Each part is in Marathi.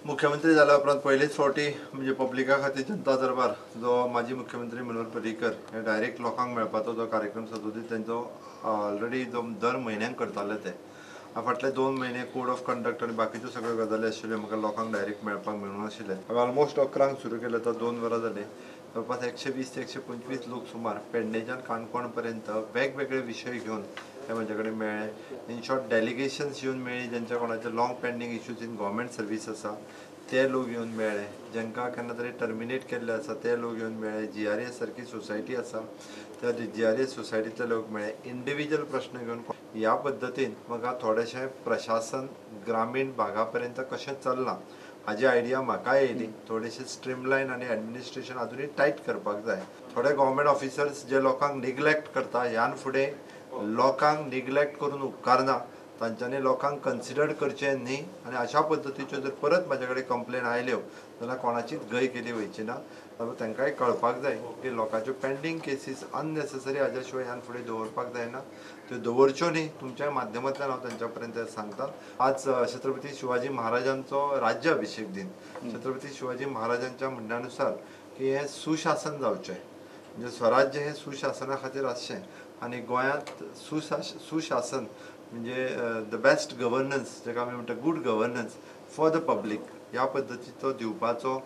मुख्यमंत्री जाल्या उपरांत पयलीच फावटी म्हणजे पब्लिका खातीर जनता दरबार जो माजी मुख्यमंत्री मनोहर पर्रीकर हे डायरेक्ट लोकांक मेळपाचो जो कार्यक्रम सदोदीत तेंचो ऑलरेडी जो दर म्हयन्याक करताले ते फाटले 2 म्हयने कोड ऑफ कंडक्ट आनी बाकीच्यो सगळ्यो गजाली आशिल्ल्यो म्हाका लोकांक डायरेक्ट मेळपाक मेळूनाशिल्ले हांवें ऑलमोस्ट 11 सुरू केलें तर 2 वरां जालीं जवळपास 120 ते 125 लोक सुमार पेडणेच्यान काणकोण पर्यंत वेगवेगळे विशय घेवन हे म्हजे कडेन मेळ्ळे इन शॉर्ट डेलिगेशन्स येवन मेळ्ळी जेंच्या कोणाचे long pending issues in government service आसा ते लोक येवन मेळ्ळे जेंकां केन्ना तरी टर्मिनेट केल्ले आसा ते लोक येवन मेळ्ळे GRAS सारकी सोसायटी आसा त्या GRAS सोसायटीतले लोक मेळ्ळे इंडिविज्युअल प्रश्न घेवन ह्या पद्दतीन म्हाका थोडेशें प्रशासन ग्रामीण भागा पर्यंत कशें चल्लां हाजी आयडिया म्हाका येयली थोडेशें स्ट्रीमलायन आनी एडमिनिस्ट्रेशन अजुनूय टायट करपाक जाय थोडे गव्हर्मेंट ऑफिसर्स जे लोकांक निग्लेक्ट करता ह्यान फुडें लोकांक निग्लेक्ट करून उपकार ना तांच्यांनी लोकांक कन्सिडर करचें न्ही आनी अशा पद्दतीच्यो जर परत म्हाजे कडेन कंप्लेन आयल्यो जाल्यार कोणाचीच गय केली वयची ना तांकांय कळपाक जाय की लोकांच्यो पेंडींग केसीस अननेसेसरी हाज्या शिवाय ह्यान फुडें दवरपाक जायना त्यो दवरच्यो न्ही तुमच्या माध्यमांतल्यान हांव तांच्या पर्यंत सांगता आज छत्रपती शिवाजी महाराजांचो राज्याभिषेक दिन छत्रपती शिवाजी महाराजांच्या म्हणण्यानुसार की हे सुशासन जावचें म्हणजे स्वराज्य हे सुशासना खातीर आसचें आनी गोंयांत सुशासन म्हणजे द बेस्ट गव्हर्नन्स जेका आमी म्हणटा good governance for the public ह्या पद्दतीचो दिवपाचो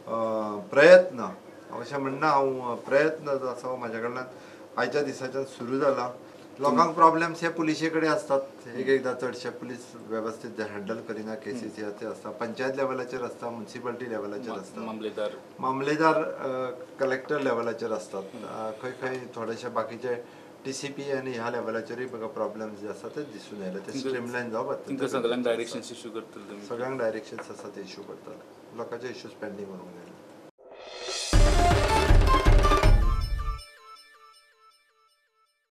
प्रयत्न अशें म्हणना हांव प्रयत्न जो आसा म्हाज्या कडल्यान आयच्या दिसाच्यान सुरू जाला लोकांक प्रॉब्लेम्स हे पुलिशे कडेन असतात एकदां चडशे पुलीस वेवस्थीत हँडल करिना केसीस हे आसता पंचायत लेवलाचेर आसता म्युनिसिपालिटी लेवलाचेर आसता मामलेदार कलेक्टर लेवलाचेर असतात खंय खंय थोडेशे बाकीचे TCP आनी ह्या लेवलाचेरूय म्हाका प्रॉब्लेम्स जे आसा ते दिसून येयले ते स्ट्रीमलायन जावप सगळ्यांक डायरेक्शन्स इश्यू करतले सगळ्यांक डायरेक्शन्स आसा ते इश्यू करतले लोकांचे इश्यूज पेंडींग उरूंक जायना